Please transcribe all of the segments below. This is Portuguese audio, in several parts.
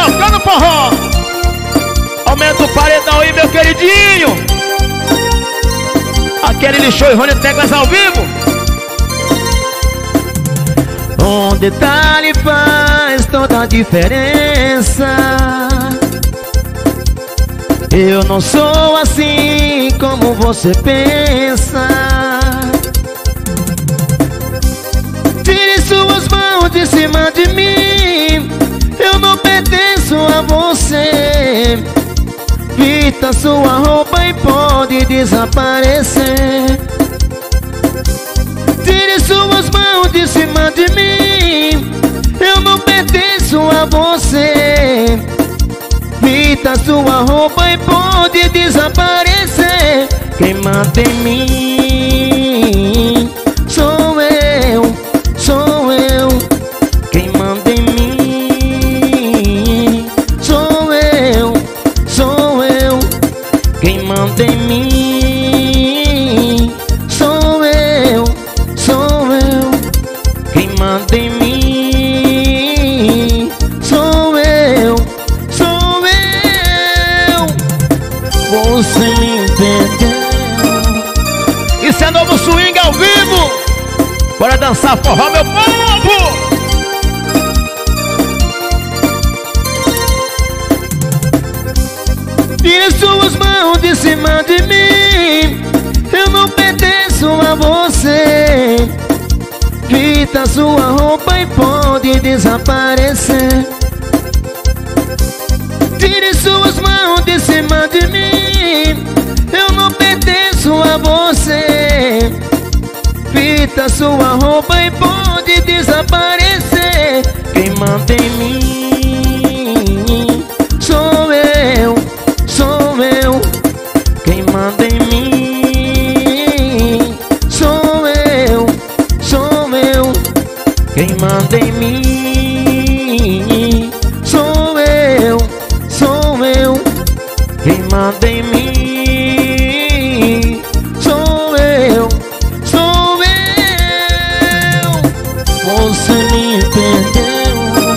tocando forró. Aumenta o paredão aí, meu queridinho. Aquele lixou e Rony Teclas ao vivo. Um detalhe faz toda a diferença. Eu não sou assim como você pensa. Tire suas mãos de cima de mim. Eu não pertenço a você. Vista sua roupa e pode desaparecer. Tire suas mãos de cima de mim. Eu não pertenço a você. Vista sua roupa e pode desaparecer. Quem manda em mim sou eu, sou eu. Quem manda em mim sou eu, sou eu. Quem manda em mim sou eu, sou eu. Quem manda em mim sou eu, sou eu. Você me entendeu? Isso é novo swing ao vivo. Bora dançar forró, meu povo. Tire suas mãos de cima de mim. Eu não pertenço a você. Vista sua roupa e pode desaparecer. Tire suas mãos de cima de mim. Eu não pertenço a você. Vista sua roupa e pode desaparecer. Quem manda em mim sou eu, sou eu. Quem manda em mim sou eu, sou eu. Quem manda em mim sou eu, sou eu. Quem manda em mim sou eu, sou eu. Você me entendeu?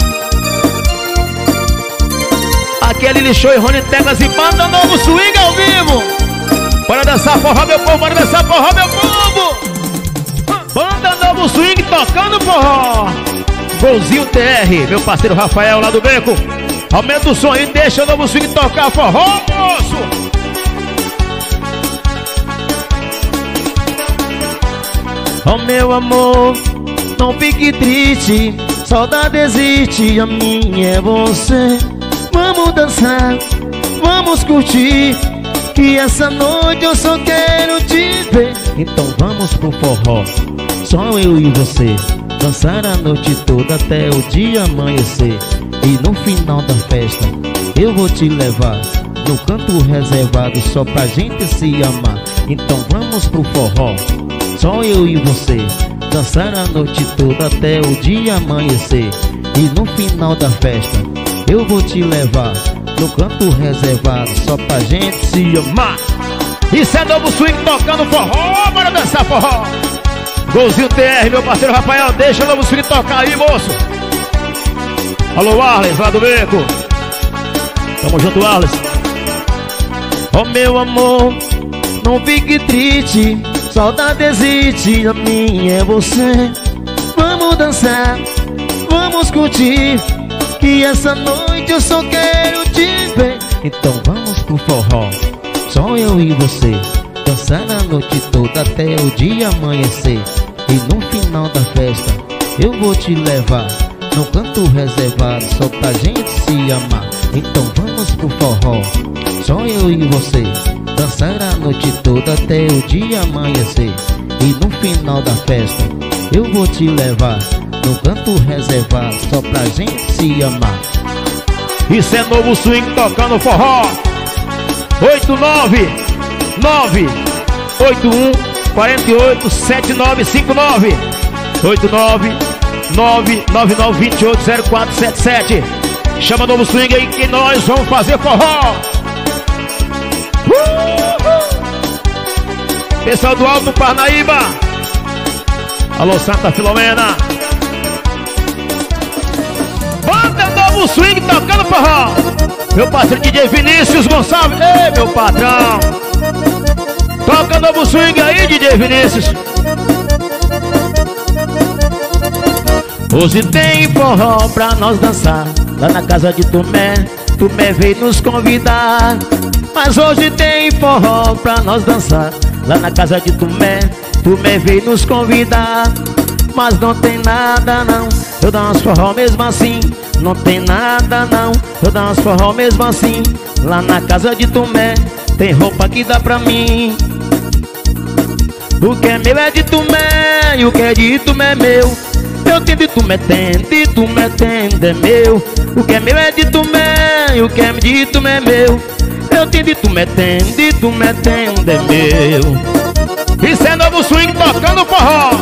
Aquele lixou e Rony Teclas e banda novo swing ao vivo. Bora dançar forró, meu povo, bora dançar forró, meu povo. Banda novo swing tocando forró. Golzinho TR, meu parceiro Rafael lá do Beco. Aumenta o som aí, deixa o novo swing tocar forró, moço. Oh meu amor, não fique triste. Saudade existe, a minha é você. Vamos dançar, vamos curtir, que essa noite eu só quero te ver. Então vamos pro forró, só eu e você. Dançar a noite toda até o dia amanhecer. E no final da festa eu vou te levar no canto reservado só pra gente se amar. Então vamos pro forró, só eu e você. Dançar a noite toda até o dia amanhecer. E no final da festa eu vou te levar no canto reservado só pra gente se amar. Isso é novo swing tocando forró, bora dançar forró. Golzinho TR, meu parceiro Rafael, deixa o novo swing tocar aí, moço. Alô, Arles, lá do Beco. Tamo junto, Arles. Oh meu amor, não fique triste. Saudade existe, a minha é você. Vamos dançar, vamos curtir, que essa noite eu só quero te ver. Então vamos pro forró, só eu e você. Dançar a noite toda até o dia amanhecer. E no final da festa eu vou te levar no canto reservado só pra gente se amar. Então vamos pro forró, só eu e você. Dançar a noite toda até o dia amanhecer. E no final da festa eu vou te levar no canto reservado só pra gente se amar. Isso é novo swing tocando forró. 89981487959 89999280477. Chama novo swing aí que nós vamos fazer forró. Pessoal do Alto Parnaíba, alô Santa Filomena. Banda novo swing tocando forró. Meu parceiro DJ Vinícius Gonçalves. Ei, meu patrão. Toca novo swing aí, DJ Vinícius. Hoje tem forró pra nós dançar lá na casa de Tomé. Tomé veio nos convidar. Mas hoje tem forró pra nós dançar lá na casa de Tomé. Tomé veio nos convidar. Mas não tem nada não, eu danço forró mesmo assim. Não tem nada não, eu danço forró mesmo assim. Lá na casa de Tomé tem roupa que dá pra mim. O que é meu é de Tomé e o que é de Tomé é meu. Eu tenho de Tomé, de Tomé é meu. O que é meu é de Tomé e o que é de Tomé é meu. Eu tenho de Tomé, de Tomé é meu. Isso é novo swing tocando forró.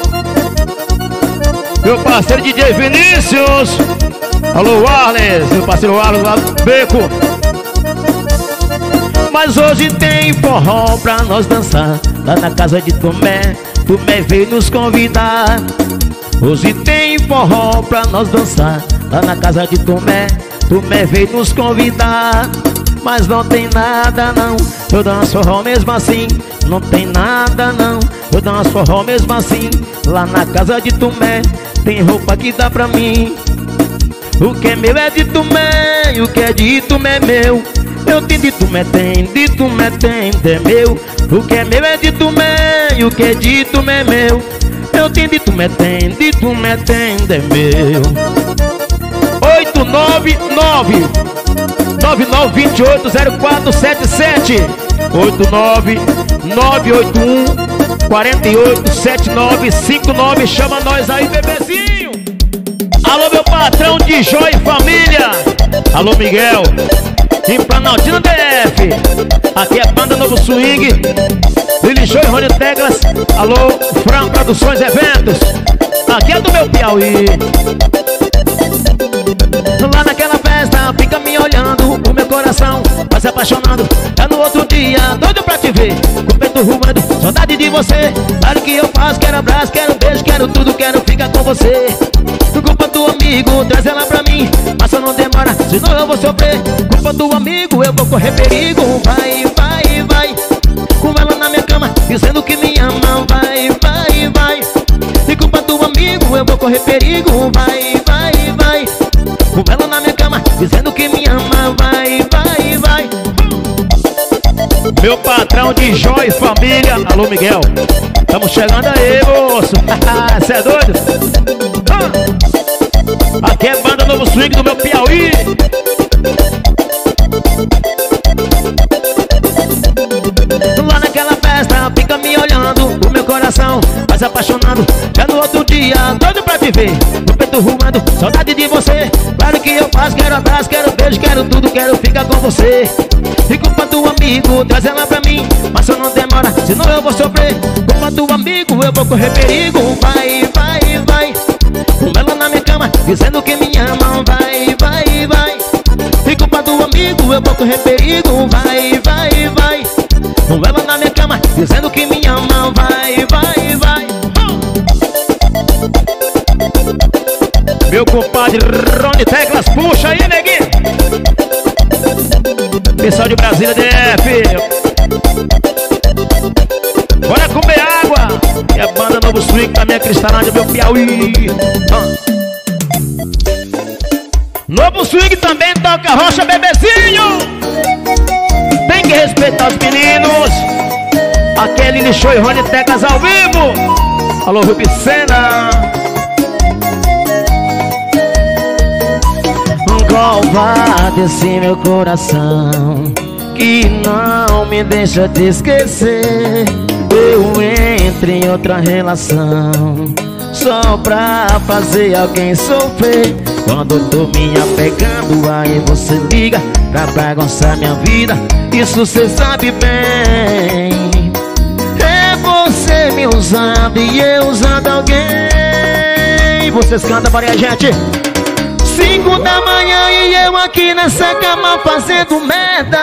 Meu parceiro DJ Vinícius. Alô, Arles, meu parceiro Arles lá do Beco. Mas hoje tem forró pra nós dançar lá na casa de Tomé. Tomé veio nos convidar. Hoje tem forró pra nós dançar lá na casa de Tomé. Tomé veio nos convidar. Mas não tem nada não, eu danço forró mesmo assim. Não tem nada não, eu danço forró mesmo assim. Lá na casa de Tomé tem roupa que dá pra mim. O que é meu é de Tomé e o que é de Tomé é meu. Eu tenho de Tomé, de Tomé é meu. O que é meu é de Tomé e o que é de Tomé é meu. Eu tenho de Tomé, de Tomé é meu. 899 9928 0477 89981 487959. Chama nós aí, bebezinho. Alô, meu patrão de Jó e família. Alô, Miguel em Planaltina DF. Aqui é Banda Novo Swing, Lili Show e Rony Teclas. Alô, Fran Produções Eventos. Aqui é do meu Piauí. Lá naquela festa, fica me olhando, o meu coração vai se apaixonando. Já no outro dia, doido pra te ver, com o peito rumando, saudade de você. Claro que eu faço, quero abraço, quero beijo, quero tudo, quero ficar com você. Culpa do amigo, traz ela pra mim, mas só não demora, senão eu vou sofrer. Culpa do amigo, eu vou correr perigo. Vai, vai, vai, com ela na minha cama, dizendo que me ama. Vai, vai, vai, e culpa do amigo, eu vou correr perigo. Vai, vai, vai, com ela na minha cama, dizendo que me ama. Vai, vai, vai. Meu patrão de Jó e família. Alô, Miguel. Tamo chegando aí, moço. Cê é doido? Aqui é Banda Novo Swing do meu Piauí. Lá naquela festa, fica me olhando, o meu coração vai se apaixonando. Já no outro dia, doido pra te ver, no peito rumando, saudade de você. Claro que eu faço, quero abraço, quero beijo, quero tudo, quero ficar com você. E culpa do amigo, traz ela pra mim, mas só não demora, senão eu vou sofrer. Culpa do amigo, eu vou correr perigo. Vai, vai, vai, com ela na minha cama, dizendo que me ama. Vai, vai, vai, e culpa do amigo, eu vou correr perigo. Vai, vai, vai, com ela na minha cama, dizendo que me ama. Vai, vai, vai. Meu compadre Rony Teclas, puxa aí, neguinho. Pessoal de Brasília DF, bora comer água. E a Banda Novo Swing da minha Cristalândia, meu Piauí. Novo Swing também toca rocha, bebezinho. Tem que respeitar os meninos. Aquele Lili Show e Rony Teclas ao vivo. Alô, Rubicena. Covarde esse meu coração que não me deixa te esquecer. Eu entro em outra relação só pra fazer alguém sofrer. Quando tô me apegando, aí você liga pra bagunçar minha vida. Isso cê sabe bem. É você me usando e eu usando alguém. Vocês cantam para a gente. 5 da manhã e eu aqui nessa cama fazendo merda,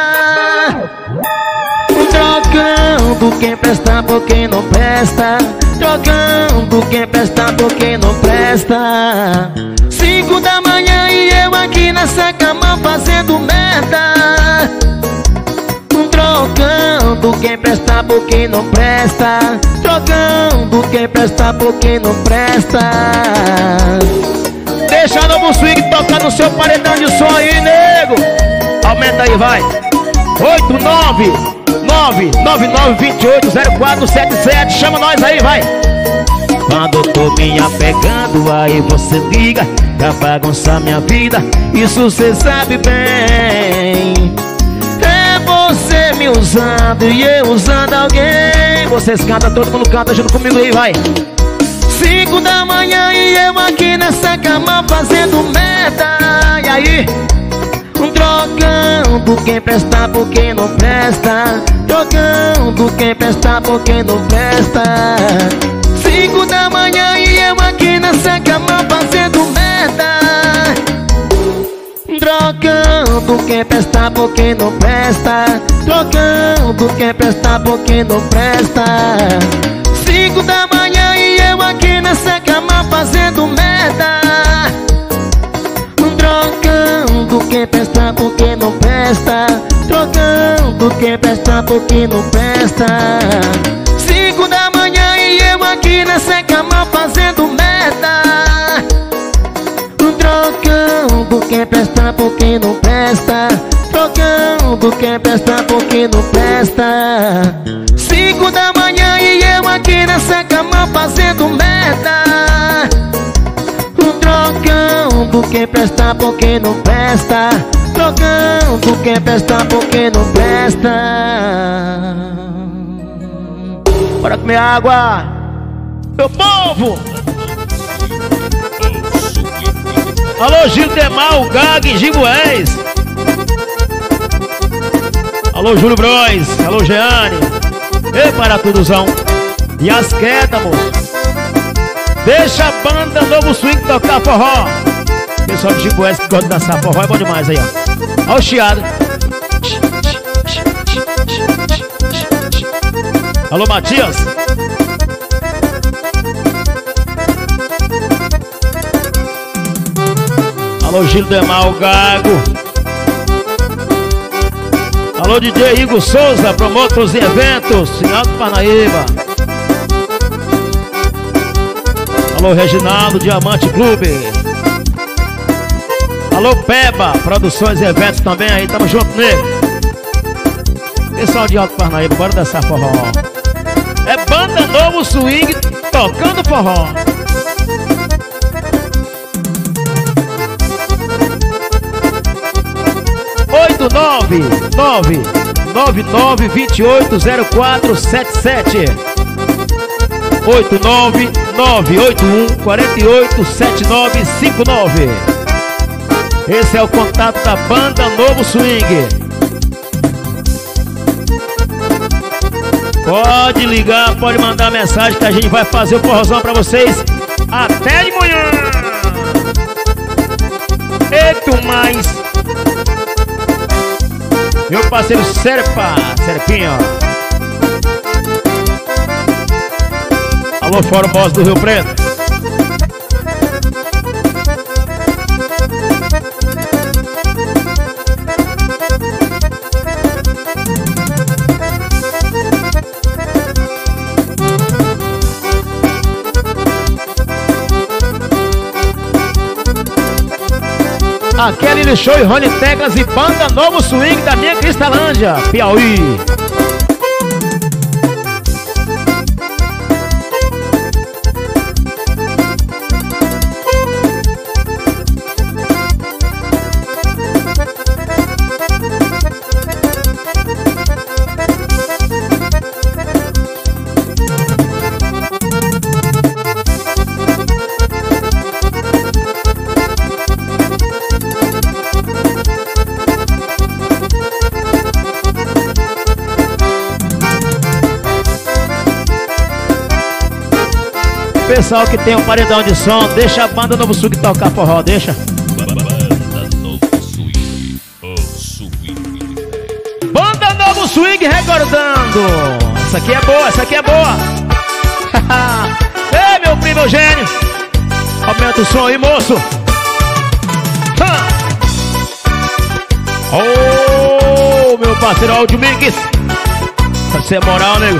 trocando quem presta por quem não presta, trocando quem presta por quem não presta. 5 da manhã e eu aqui nessa cama cama fazendo merda, trocando quem presta por quem não presta, trocando quem presta por quem não presta. Deixa Novo Swing tocar no seu paredão de som aí, nego. Aumenta aí, vai. 89999280477. Chama nós aí, vai. Quando eu tô me apegando, aí você liga pra bagunçar minha vida. Isso cê sabe bem. É você me usando e eu usando alguém. Vocês cantam, todo mundo canta junto comigo aí, vai. 5 da manhã e eu aqui nessa cama fazendo merda. E aí? Trocando quem presta por quem não presta, trocando quem presta por quem não presta. 5 da manhã e eu aqui nessa cama fazendo merda, trocando quem presta por quem não presta, trocando quem presta por quem não presta. 5 da manhã e eu aqui nessa cama fazendo merda, trocando quem presta por quem não presta, trocando quem presta por quem não presta. 5 da manhã e eu aqui nessa cama fazendo merda, trocando quem presta por quem não presta, trocando quem presta por quem não presta. 5 da manhã e eu aqui nessa cama fazendo merda, trocando quem presta por quem não presta, trocando quem presta por quem não presta. Bora comer água, meu povo. Alô, Gildemar, o Gag, Gibués. Alô, Júlio Bros. Alô, Jeane. Ei, para tudozão. E as quedas, moço. Deixa a banda Novo Swing tocar forró. Pessoal de Gibués que gosta de dançar forró é bom demais aí, ó. Olha o chiado. Alô, Matias. Alô, Gildemar, o Gago. Alô, DJ Igor Souza, promotores e eventos em Alto Parnaíba. Alô, Reginaldo, Diamante Clube. Alô, Peba, produções e eventos também aí, tamo junto nele. Pessoal de Alto Parnaíba, bora dançar forró. É banda Novo Swing tocando forró. Oito, 999280477. 89981487959. Esse é o contato da banda Novo Swing. Pode ligar, pode mandar mensagem que a gente vai fazer o forrozão pra vocês até de manhã. Eita, mais. Meu parceiro Serpinho. Alô, Fórum Boss do Rio Preto. Aquele show e Rony Teclas e banda Novo Swing da minha Cristalândia, Piauí. Pessoal que tem um paredão de som, deixa a banda Novo Swing tocar forró, deixa. Banda Novo Swing, o swing. Banda Novo Swing recordando. Essa aqui é boa, essa aqui é boa. Ei, meu primo Eugênio, aumenta o som aí, moço. parceiro Áudio Mix. Você é moral, nego.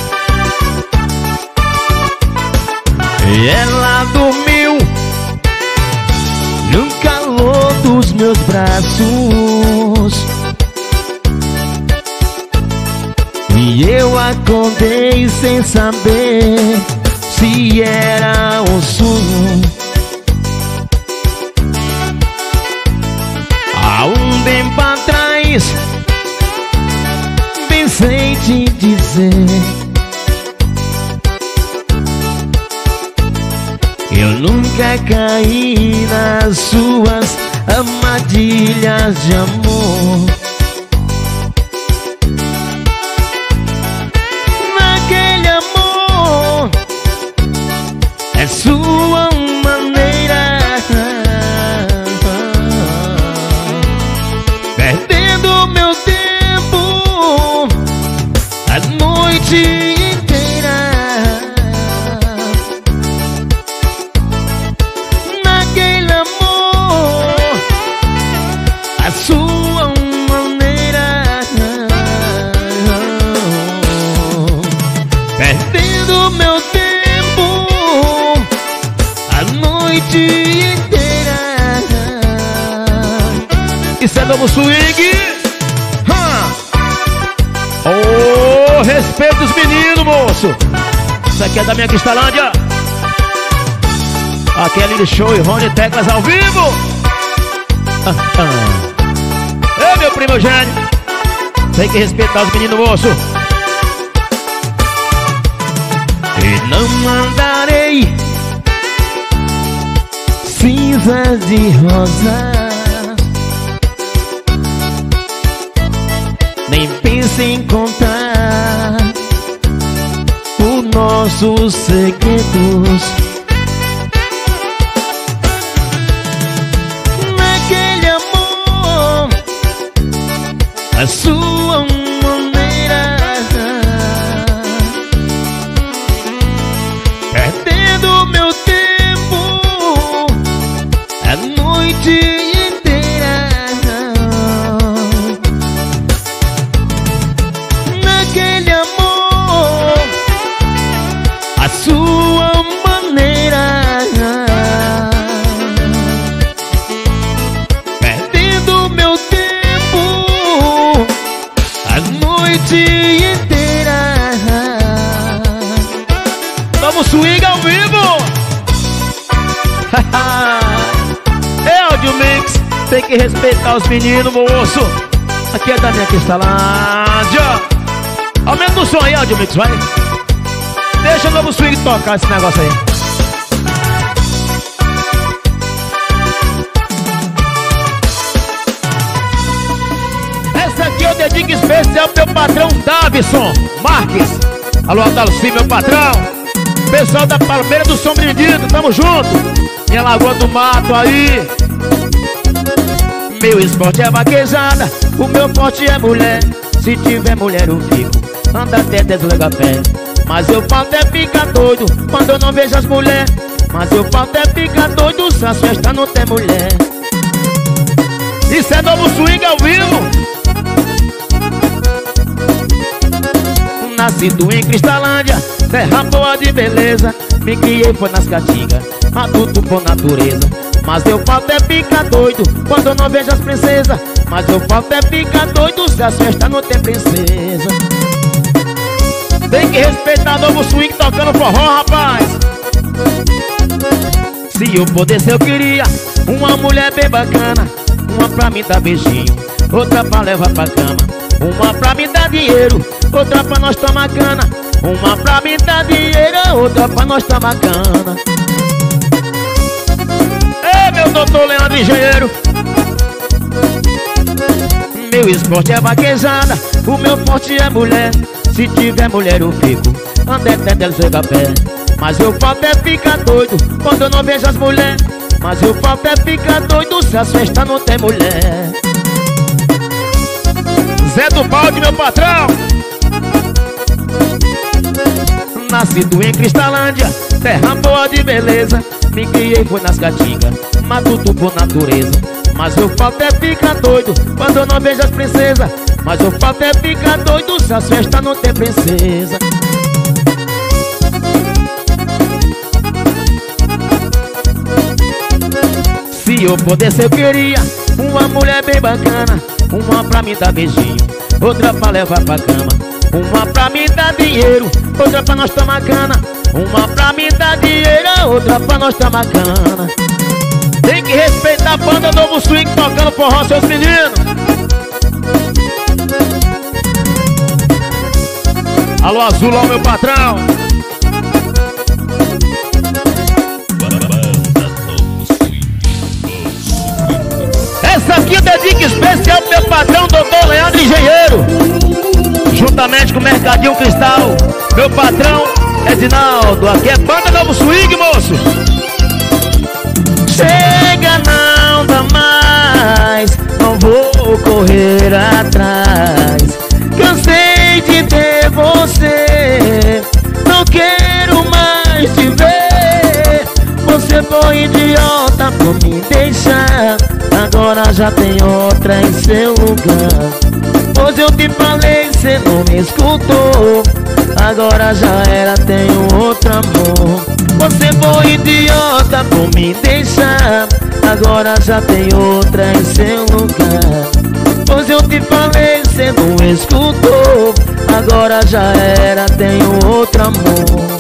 E ela dormiu no calor dos meus braços, e eu acordei sem saber se era um sonho. Há um tempo atrás pensei te dizer, eu nunca caí nas suas armadilhas de amor. Naquele amor é sua maneira, perdendo meu tempo a noite inteira. Naquele amor a sua maneira, perdendo meu tempo a noite inteira. Isso é novo swing. Oh, respeita os meninos, moço. Isso aqui é da minha Cristalândia. Aqui é Lili Show e Rony Teclas ao vivo. Ei, meu primo Eugênio, tem que respeitar os meninos, moço. E não mandarei cinzas de rosa, nem pense em contar os nossos segredos. Naquele amor a sua maneira, perdendo meu tempo a noite inteira. Naquele amor a sua maneira, perdendo meu tempo a noite inteira. Vamos swing ao vivo. É Áudio Mix, tem que respeitar os meninos, moço. Aqui é da minha Cristalândia. Aumenta o som aí, Áudio Mix, vai. Deixa o novo swing tocar esse negócio aí. Essa aqui eu dedico especial pro meu patrão Davison Marques. Alô, Adalci, meu patrão. Pessoal da Palmeira do São Benedito, tamo junto. Minha Lagoa do Mato aí. Meu esporte é vaquejada, o meu forte é mulher. Se tiver mulher eu fico, anda até desliga pé. Mas eu falta é ficar doido quando eu não vejo as mulheres. Mas eu falta é ficar doido se as festas não tem mulher. Isso é novo swing ao vivo. Nascido em Cristalândia, terra boa de beleza. Me criei foi nas caatingas, adulto por natureza. Mas eu falto é ficar doido quando eu não vejo as princesas. Mas eu falto é ficar doido se as festas não tem princesa. Tem que respeitar novo swing tocando forró, rapaz. Se eu pudesse eu queria uma mulher bem bacana, uma pra me dar beijinho, outra pra levar pra cama. Uma pra me dar dinheiro, outra pra nós tomar cana. Uma pra me dar dinheiro, outra pra nós tomar cana. Ei, meu doutor Leandro Engenheiro. Meu esporte é vaquejada, o meu forte é mulher. Se tiver mulher eu fico, anda até dela chega a pé. Mas eu falto é ficar doido quando eu não vejo as mulheres. Mas eu falto é ficar doido se as festas não tem mulher. Zé do Balde, meu patrão. Nascido em Cristalândia, terra boa de beleza. Me criei foi nas caatingas, matuto por natureza. Mas eu falto é ficar doido quando eu não vejo as princesas. mas o fato é ficar doido se as festas não tem princesa. Se eu pudesse eu queria uma mulher bem bacana, uma pra me dar beijinho, outra pra levar pra cama, uma pra me dar dinheiro, outra pra nós tomar cana, uma pra me dar dinheiro, outra pra nós tomar cana. Tem que respeitar a banda Novo Swing tocando forró, seus meninos. Alô Azul, ó meu patrão. Essa aqui eu dedico especial pro meu patrão, doutor Leandro Engenheiro, juntamente com o Mercadinho Cristal. Meu patrão Edinaldo, aqui é banda Novo Swing, moço. Chega, não dá mais, não vou correr atrás. Cansei de ter você, não quero mais te ver. Você foi idiota por me deixar, agora já tem outra em seu lugar. Pois eu te falei, cê não me escutou, agora já era, tenho outro amor. Você foi idiota por me deixar, agora já tem outra em seu lugar. Pois eu te falei, cê não escutou, agora já era, tenho outro amor.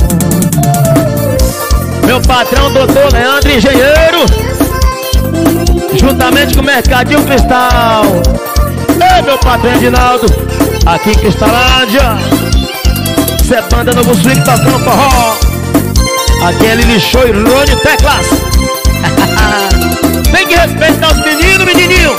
Meu patrão, doutor Leandro Engenheiro, juntamente com o Mercadinho Cristal. Ei, meu patrão Edinaldo, aqui em Cristalândia. Cê é banda Novo Swing tocando forró. Aqui é Lili Show e Rony Teclas. Tem que respeitar os meninos, menininho.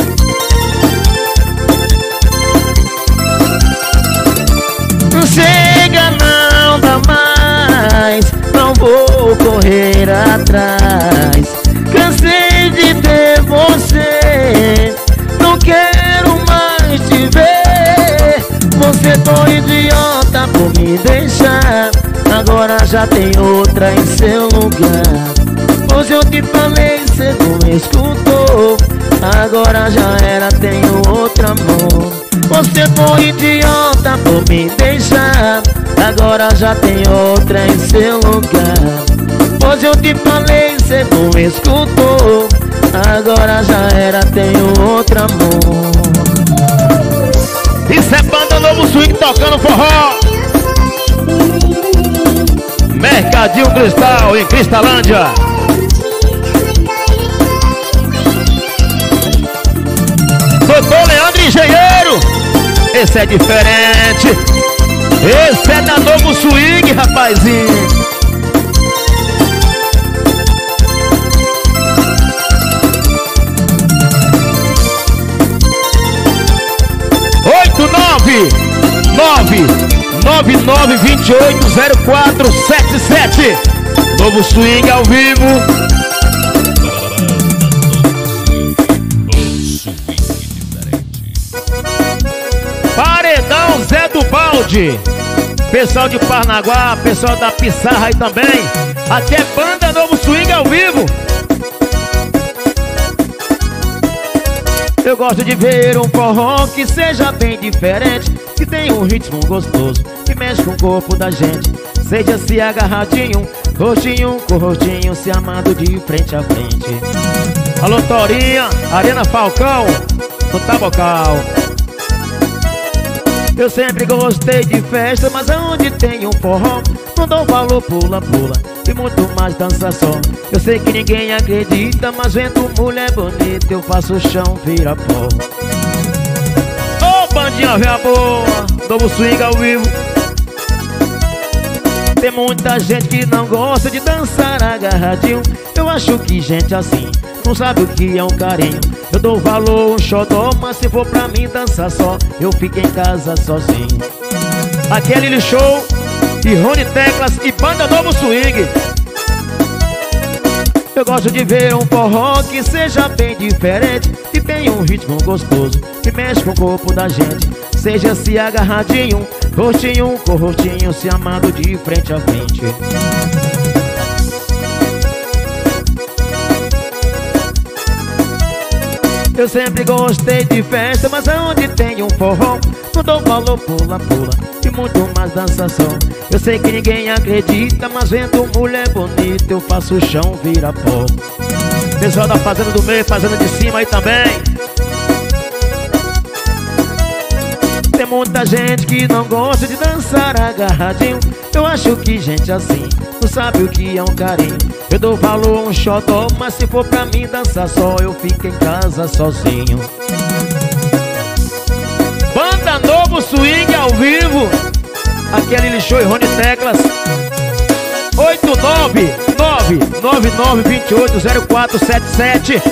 Chega, não dá mais, não vou correr atrás. Cansei de ter você, não quero mais te ver. Você foi idiota por me deixar, agora já tem outra em seu lugar. Pois eu te falei, cê não escutou, agora já era, tenho outro amor. Você foi idiota por me deixar, agora já tem outra em seu lugar. Pois eu te falei, cê não escutou, agora já era, tenho outro amor. Isso é banda Novo Swing tocando forró. Mercadinho Cristal em Cristalândia. Doutor Leandro Engenheiro, esse é diferente. Esse é da Novo Swing, rapazinho. Oito, 999280477. Novo Swing ao vivo. Paredão Zé do Balde. Pessoal de Parnaguá, pessoal da Pissarra aí também. Aqui é banda Novo Swing ao vivo. Eu gosto de ver um forró que seja bem diferente, que tenha um ritmo gostoso, que mexe com o corpo da gente. Seja se agarradinho, rostinho com rostinho, se amando de frente a frente. Alô Torinha, Arena Falcão, no Tabocal. Eu sempre gostei de festa, mas aonde tem um forró, não dou valor, pula, pula, e muito mais dança só. Eu sei que ninguém acredita, mas vendo mulher bonita, eu faço o chão virar pó. Ô bandinha véia boa, Novo Swing ao vivo. Tem muita gente que não gosta de dançar agarradinho. Eu acho que gente assim não sabe o que é um carinho. Eu dou valor, um xodó, mas se for pra mim dançar só, eu fico em casa sozinho. Aqui é Lili Show e Rony Teclas e banda Novo Swing. Eu gosto de ver um forró que seja bem diferente, que tenha um ritmo gostoso, que mexe com o corpo da gente. Seja se agarradinho, rostinho com rostinho, se amando de frente a frente. Eu sempre gostei de festa, mas aonde tem um forró não dou valor, pula, pula e muito mais dança só. Eu sei que ninguém acredita, mas vendo mulher bonita eu faço o chão virar pó. Pessoal da fazenda do meio, fazenda de cima aí também. Tem muita gente que não gosta de dançar agarradinho. Eu acho que gente assim não sabe o que é um carinho. Eu dou valor a um xodó, mas se for pra mim dançar só, eu fico em casa sozinho. Banda Novo Swing ao vivo. Aqui é Lili Show e Rony Teclas. 89999280477.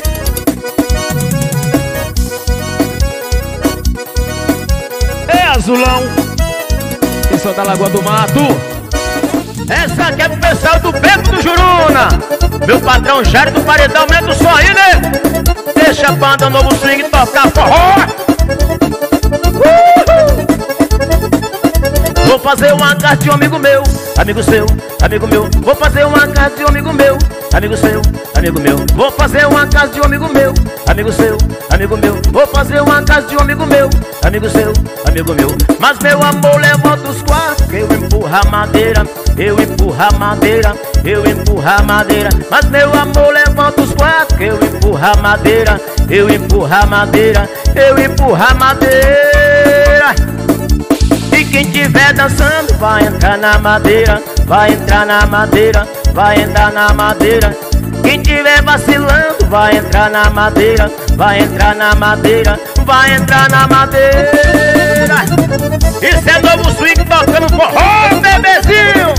É Azulão, pessoal da Lagoa do Mato. Essa aqui é pro pessoal do Beco do Juruna. Meu patrão Jair do Paredão, aumenta o som aí, né? Deixa a Banda Novo Swing tocar forró. Vou fazer uma casa de um amigo meu, amigo seu, amigo meu. Vou fazer uma casa de um amigo meu, amigo seu, amigo meu. Vou fazer uma casa de um amigo meu, amigo seu, amigo meu. Vou fazer uma casa de um amigo meu, amigo seu, amigo meu. Mas meu amor levanta os quatro, eu empurro a madeira, eu empurro a madeira, eu empurro a madeira. Mas meu amor levanta os quatro, eu empurro a madeira, eu empurro a madeira, eu empurro a madeira. E quem tiver dançando vai entrar na madeira, vai entrar na madeira, vai entrar na madeira. Quem tiver vacilando vai entrar na madeira, vai entrar na madeira, vai entrar na madeira. Isso é Novo Swing tocando forró, bebezinho.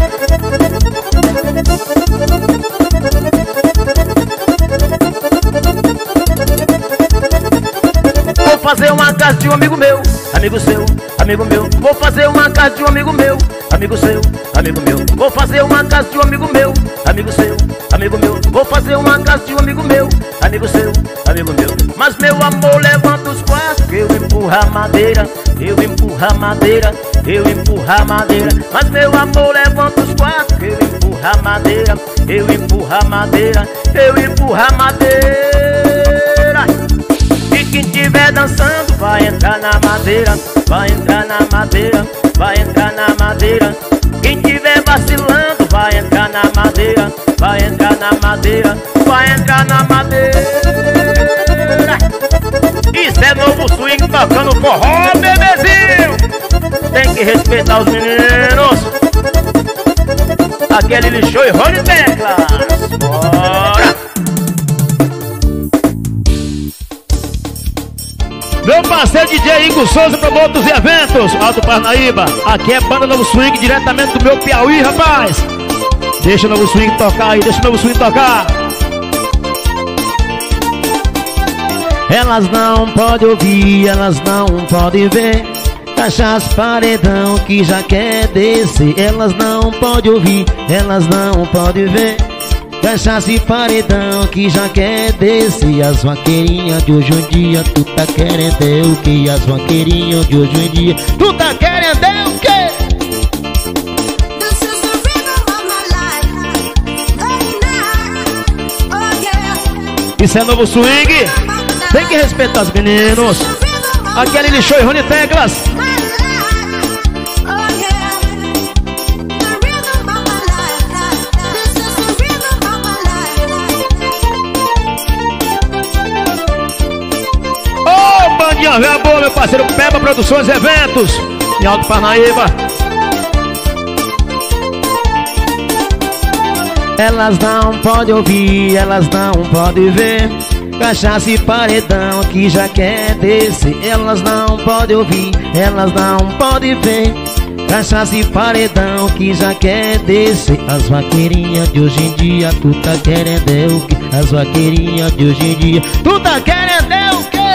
Vou fazer uma casa de um amigo meu, amigo seu, amigo meu. Vou fazer uma casa de um amigo meu, amigo seu, amigo meu. Vou fazer uma casa de um amigo meu, amigo seu, amigo meu. Vou fazer uma casa de um amigo meu, amigo seu, amigo meu. Mas meu amor levanta os quatro, eu empurro a madeira, eu empurro a madeira, eu empurro a madeira. Mas meu amor levanta os quatro, eu empurro a madeira, eu empurro a madeira, eu empurro a madeira. E quem tiver dançando vai entrar na madeira, vai entrar na madeira, vai entrar na madeira. Quem tiver vacilando vai entrar na madeira, vai entrar na madeira, vai entrar na madeira. Isso é Novo Swing tocando forró, bebezinho. Tem que respeitar os meninos. Aqui é Lili Show e Rony Teclas. Bora! Meu parceiro DJ Igor Souza, promotor dos eventos, Alto Parnaíba. Aqui é Banda Novo Swing, diretamente do meu Piauí, rapaz. Deixa o Novo Swing tocar aí, deixa o Novo Swing tocar. Elas não podem ouvir, elas não podem ver. Cachaça paredão que já quer descer. Elas não podem ouvir, elas não podem ver. Cachaça e paredão que já quer descer. As vaqueirinhas de hoje em dia, tu tá querendo é o que? As vaqueirinhas de hoje em dia, tu tá querendo é o que? Isso é Novo Swing. Tem que respeitar os meninos. Aqui é Lili Show e Rony Teclas. Ô, bandinha velha boa, meu parceiro Peba Produções e Eventos em Alto Parnaíba. Elas não podem ouvir, elas não podem ver. Cachaça e paredão que já quer descer. Elas não podem ouvir, elas não podem ver. Cachaça e paredão que já quer descer. As vaqueirinhas de hoje em dia, tu tá querendo é o que? As vaqueirinhas de hoje em dia, tu tá querendo é o que?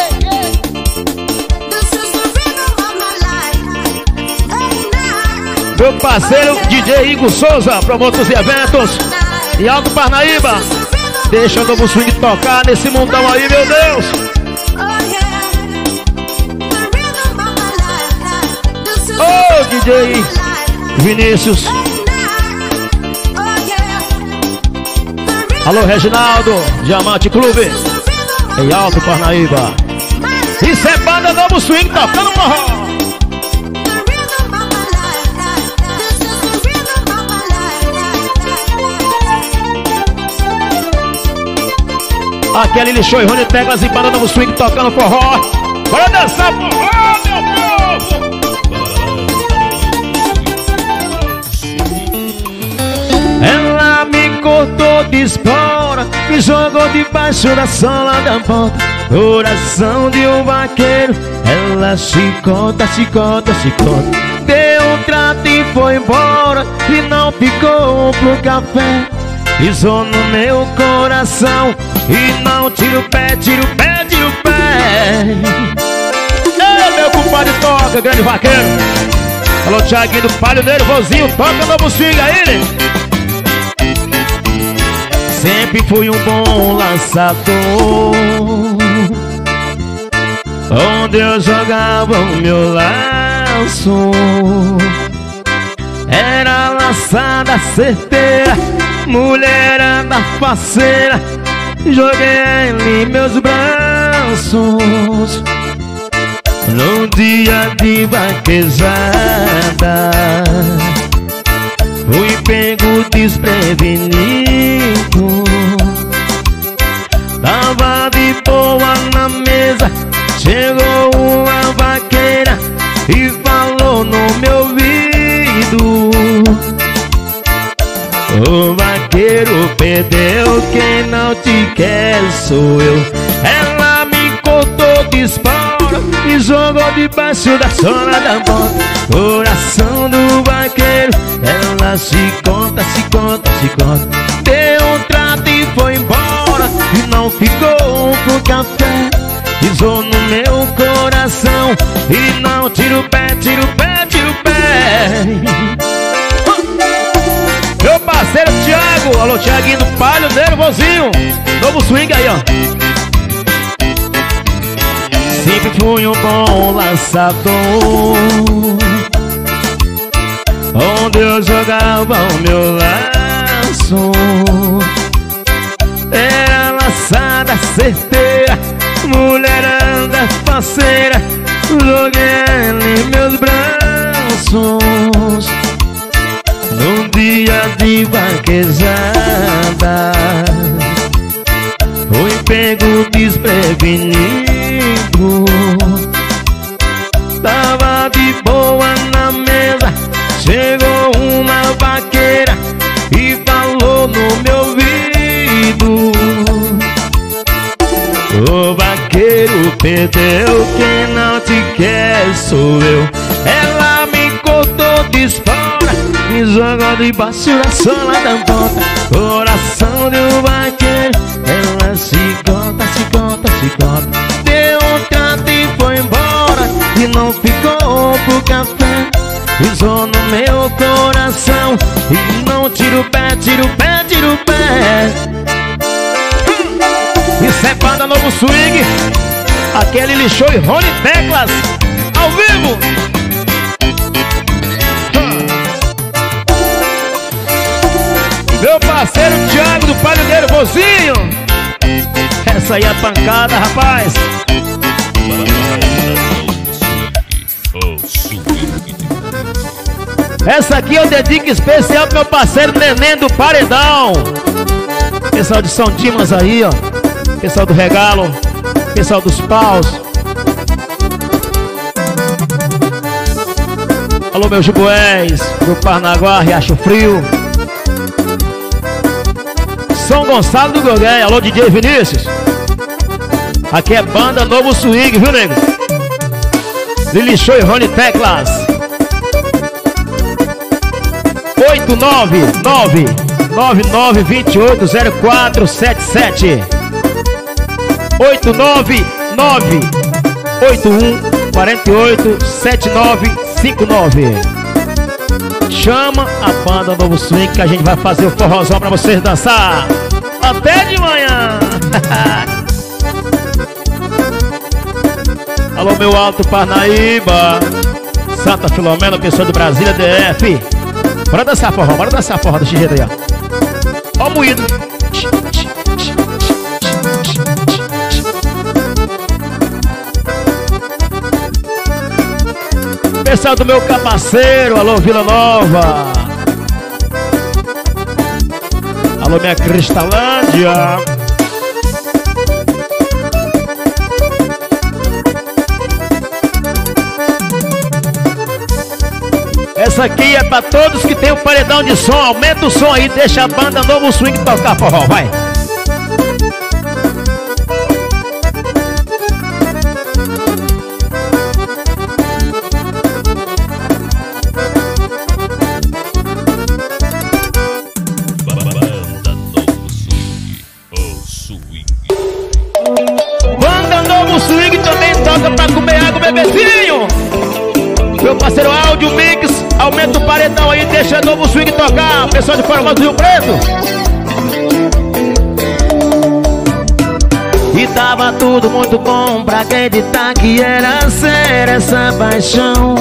Meu parceiro DJ Igor Souza, promotor dos eventos em Alto Parnaíba. Deixa o Novo Swing tocar nesse mundão aí, meu Deus. Ô, DJ Vinícius. Alô, Reginaldo, Diamante Clube em Alto Parnaíba. Isso é banda Novo Swing tocando forró. Aqui é Lili Show e Rony Teclas e banda Novo Swing tocando forró. Bora dançar forró, meu povo! Ela me cortou de espora, me jogou debaixo da sola da bota. Coração de um vaqueiro, ela chicota, chicota, chicota. Deu um trato e foi embora, e não ficou pro café. Pisou no meu coração, e não tira o pé, tira o pé, tira o pé. Ei, meu compadre toca, grande vaqueiro. Alô, Thiaguinho do Palio Nervosinho, toca Novo Swing aí, né? Sempre fui um bom lançador, onde eu jogava o meu laço. Era laçada certeira, mulherada faceira, joguei em meus braços. Num dia de vaquejada, fui pego desprevenido. Tava de boa na mesa, chegou uma vaqueira e falou no meu ouvido: o vaqueiro perdeu, quem não te quer sou eu. Ela me cortou de espora e jogou debaixo da sola da bota. Coração do vaqueiro, ela se conta, se conta, se conta. Deu um trato e foi embora, e não ficou pro café. Pisou no meu coração, e não tira o pé, tira o pé, tira o pé. Meu parceiro Thiago, alô Thiaguinho do Palio Nervosinho, Novo Swing aí, ó. Sempre fui um bom lançador, onde eu jogava o meu laço. Era laçada certeira, mulherada faceira, joguei em meus braços. Num dia de vaquejada, fui pego desprevenido. Tava de boa na mesa, chegou uma vaqueira e falou no meu ouvido: o vaqueiro perdeu, quem não te quer sou eu. Ela me cortou de espora, me jogou debaixo da sola da bota. Coração de um vaqueiro, ela se conta, se conta, se conta. Deu um trato e foi embora, e não ficou pro café. Pisou no meu coração, e não tira o pé, tira o pé, tira o pé. Isso é banda Novo Swing. Aqui é Lili Show e Rony Teclas ao vivo. Meu parceiro Thiago do Palio Nervosinho. Essa aí é a pancada, rapaz. Essa aqui eu dedico especial pro meu parceiro Neném do Paredão. Pessoal de São Dimas aí, ó. Pessoal do Regalo, pessoal dos Paus. Alô, meu Jubués, do Parnaguá, Riacho Frio. São Gonçalo do Gogué, alô, DJ Vinícius. Aqui é banda Novo Swing, viu, nego? Lili Show e Rony Teclas. 899-9928-0477. 899-8148-7959. Chama a banda Novo Swing que a gente vai fazer o forrozão pra vocês dançar até de manhã. Alô, meu Alto Parnaíba, Santa Filomena, pessoa do Brasília DF. Bora dançar forró desse jeito aí, ó. Ó o moído. especial do meu capaceiro. Alô, Vila Nova. Alô, minha Cristalândia. Essa aqui é pra todos que tem um paredão de som. Aumenta o som aí, deixa a banda Novo Swing tocar forró, vai. Banda Novo Swing também toca pra comer água, bebezinho. Meu parceiro Áudio Mix, aumenta o paredão aí, deixa Novo Swing tocar. Pessoal de Formosa do Rio Preto. E tava tudo muito bom pra acreditar que era séria essa paixão.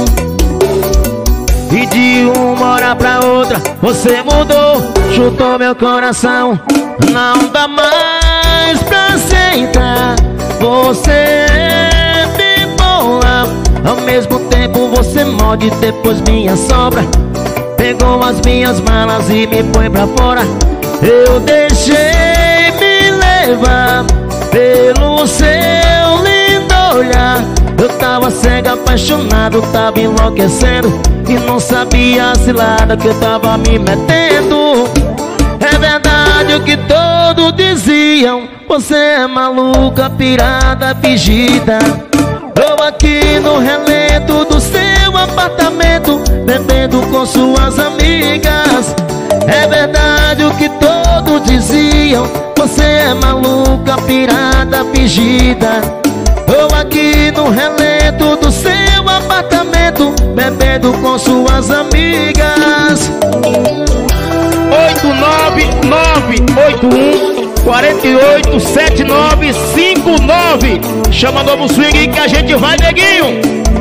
E de uma hora pra outra você mudou, chutou meu coração. Não dá mais pra aceitar, você é bipolar. Ao mesmo tempo você morde, depois minha sobra. Pegou as minhas malas e me põe pra fora. Eu deixei me levar pelo seu lindo olhar. Eu tava cego, apaixonado, tava enlouquecendo e não sabia a cilada que eu tava me metendo. É verdade o que todos diziam, você é maluca, pirada, fingida. Eu aqui no relento do seu apartamento, bebendo com suas amigas. É verdade o que todos diziam, você é maluca, pirada, fingida. Eu aqui no relento do seu apartamento, bebendo com suas amigas. 89981487959. Chama Novo Swing que a gente vai, neguinho.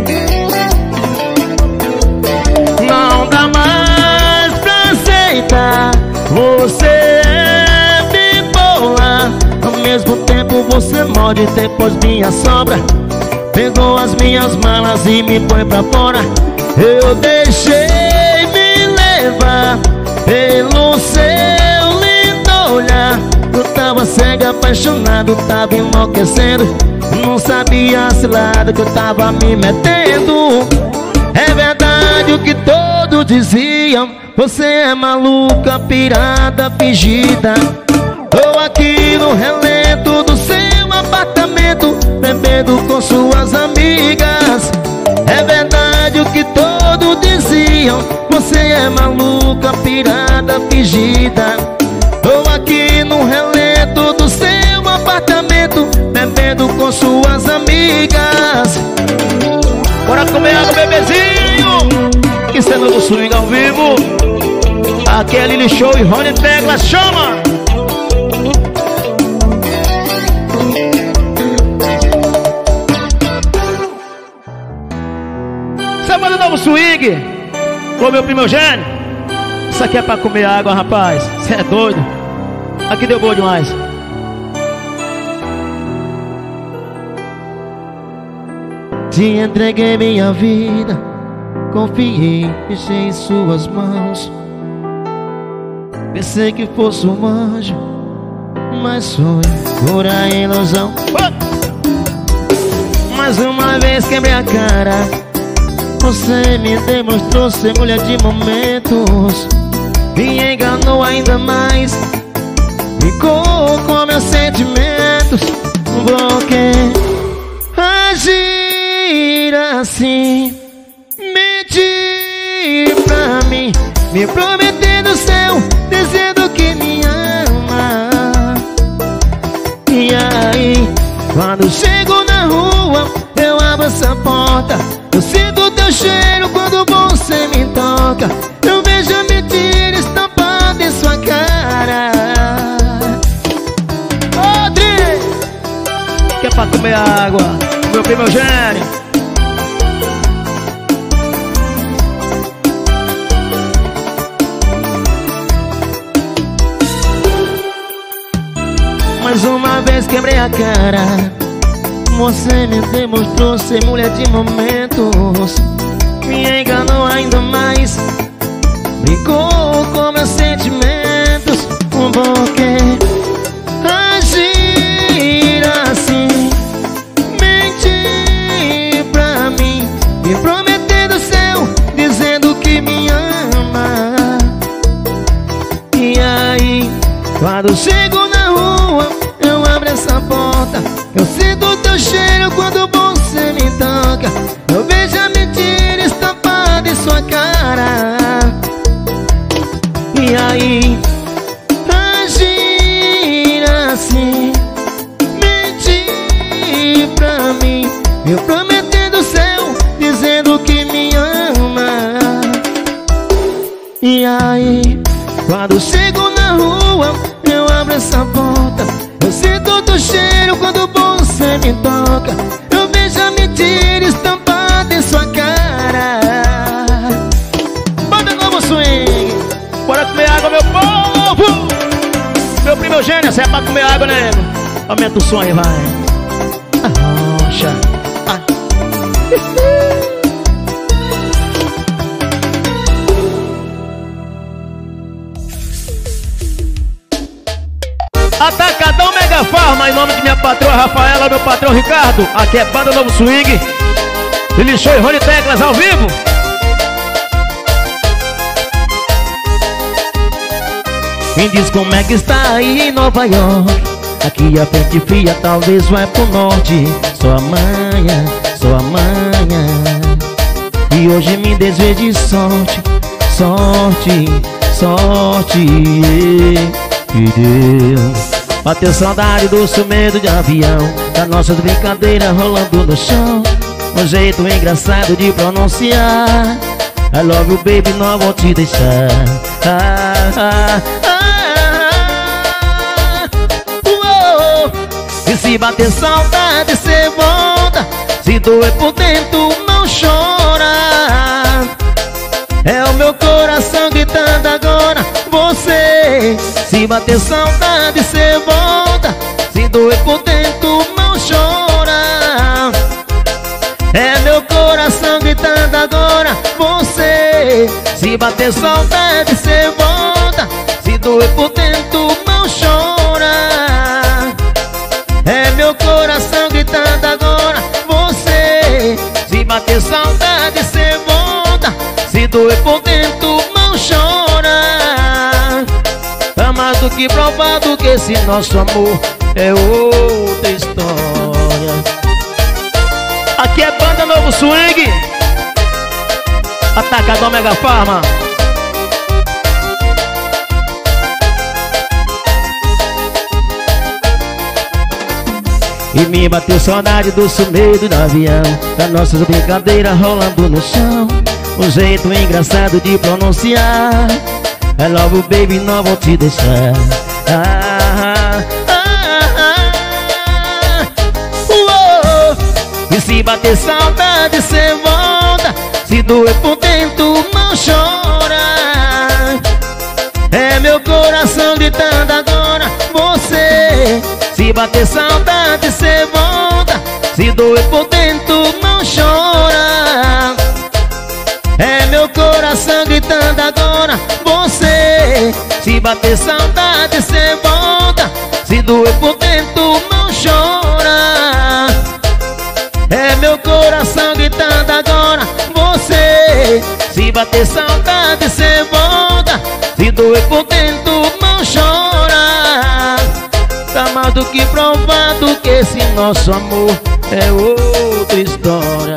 Não dá mais pra aceitar, você é bipolar. Ao mesmo tempo você morde, depois minha sobra. Pegou as minhas malas e me põe pra fora. Eu deixei me levar pelo seu lindo olhar. Eu tava cego, apaixonado, tava enlouquecendo, não sabia a cilada que eu tava me metendo. É verdade o que todos diziam, você é maluca, pirada, fingida. Eu aqui no relento do seu apartamento, bebendo com suas amigas. É verdade o que todos diziam, você é maluca, pirada, fingida. Eu aqui no relento do seu apartamento, bebendo com suas amigas. Bora comer água, bebezinho. Que cena do swing ao vivo. Aqui é Lili Show e Rony Tecla, chama. Sábado Novo Swing. Ô meu primo Eugênio, isso aqui é pra comer água, rapaz. Cê é doido. Aqui deu boa demais. Te entreguei minha vida, confiei, deixei em suas mãos. Pensei que fosse um anjo, mas foi pura ilusão. Mais uma vez quebrei a cara, você me demonstrou ser mulher de momentos. Me enganou ainda mais, ficou com meus sentimentos. Por que agir assim? Mentir pra mim, me prometendo o céu, dizendo que me ama. E aí, quando chego na rua, eu abro essa porta, eu sinto teu cheiro quando você me toca. Eu vejo a mentira estampada em sua cara. Odri, que é pra comer água, meu primo Eugênio. Mais uma vez quebrei a cara, você me demonstrou ser mulher de momentos. me enganou ainda mais. Brincou com meus sentimentos, por que agir assim? Mentir pra mim, me prometer do céu, dizendo que me ama. E aí, quando chego na rua, eu abro essa porta, eu sinto teu cheiro quando você me toca. Eu vejo a mentira estampada em sua cara. E aí, agir assim, mentir pra mim, me prometer do céu, dizendo que me ama. E aí, quando chego na rua, eu abro essa porta, eu sinto teu cheiro quando você me toca. Eu vejo a mentira estampada em sua cara. Banda Novo Swing. Bora comer água, meu povo! Meu primo gênio, essa é pra comer água, nego. Aumenta o som aí, vai. Arrocha. Atacadão Mega Farma, em nome de minha patroa Rafaela, meu patrão Ricardo. Aqui é Banda Novo Swing. Ele Show e Rony Teclas ao vivo. Me diz como é que está aí em Nova York. Aqui a frente fria, talvez vai pro norte. Sua manha, sua manha. E hoje me deseje sorte, sorte, sorte. E Deus, bateu saudade do seu medo de avião, das nossas brincadeiras rolando no chão. Um jeito engraçado de pronunciar I love you baby, não vou te deixar. E se bater saudade, cê volta. Se doer por dentro, não chora. É o meu coração gritando agora, você. Se bater saudade, cê volta. Se doer por dentro, não chora. É meu coração gritando agora, você. Se bater saudade, cê volta. Se doer por dentro, não chora. É meu coração gritando agora, você. Se bater saudade, cê volta. Se doer por dentro, não chora. Tá mais do que provado que esse nosso amor é outra história. Aqui é Banda Novo Swing. Atacadão Mega Farma. E me bateu saudade do sumido do avião, das nossas brincadeiras rolando no chão. Um jeito engraçado de pronunciar I love you baby, não vou te deixar. E se bater saudade, cê volta. Se doer por dentro, não chora. É meu coração gritando agora, você. Se bater saudade, cê volta. Se doer por dentro, não chora. É meu coração gritando agora, você. Se bater saudade, cê volta. Se doer por dentro, não chora. É meu coração gritando agora, você. Se bater saudade, cê volta. Se doer por dentro, não chora. Tá mais do que provado que esse nosso amor é outra história.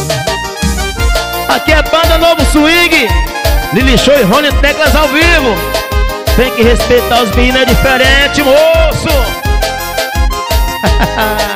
Aqui é Banda Novo Swing. Lili Show e Rony Teclas ao vivo. Tem que respeitar os meninos, é diferente, moço.